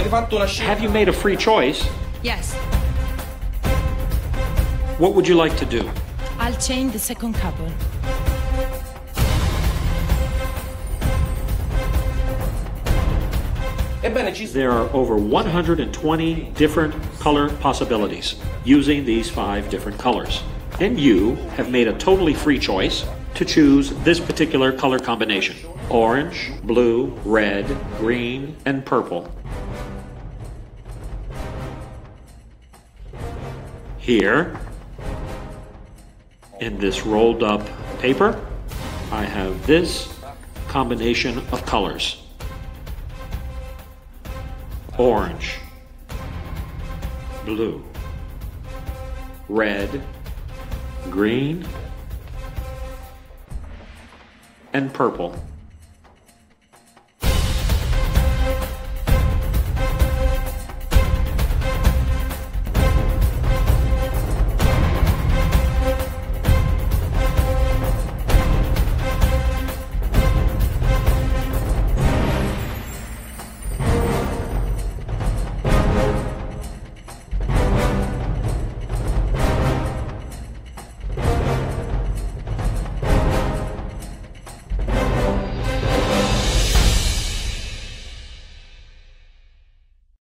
avete fatto una scelta. Have you made a free choice? Yes. What would you like to do? I'll change the second couple. Ebbene, There are over 120 different color possibilities using these 5 different colors. And you have made a totally free choice to choose this particular color combination: orange, blue, red, green, and purple. Here, in this rolled up paper, I have this combination of colors: orange, blue, red, green, and purple.